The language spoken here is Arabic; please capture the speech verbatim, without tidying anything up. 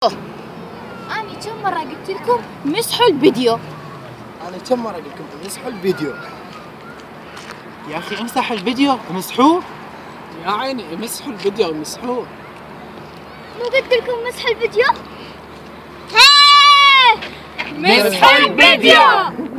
أنا كم مرة قلت لكم مسحوا الفيديو؟ أنا كم مرة قلت لكم امسحوا الفيديو؟ يا أخي امسح الفيديو امسحوه. يا عيني امسحوا الفيديو امسحوه. مو قلت لكم مسحوا الفيديو؟ هاي مسحوا الفيديو.